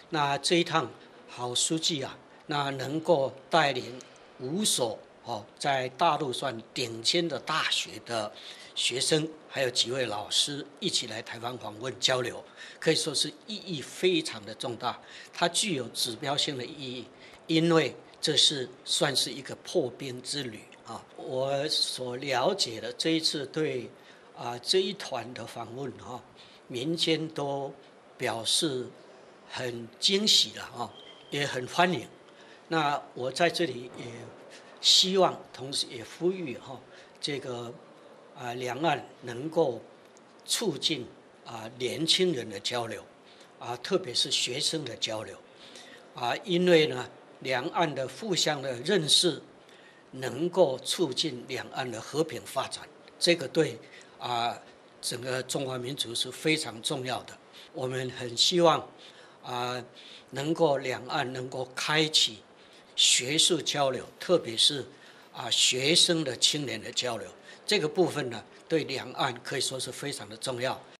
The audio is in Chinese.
那这一趟郝书记啊，那能够带领5所在大陆算顶尖的大学的学生，还有几位老师一起来台湾访问交流，可以说是意义非常的重大。它具有指标性的意义，因为这是算是一个破冰之旅啊。我所了解的这一次对这一团的访问民间都表示很惊喜了也很欢迎。那我在这里也希望，同时也呼吁这个两岸能够促进年轻人的交流特别是学生的交流因为呢，两岸的互相的认识能够促进两岸的和平发展，这个对整个中华民族是非常重要的。我们很希望能够两岸能够开启学术交流，特别是学生的青年的交流，这个部分呢，对两岸可以说是非常的重要。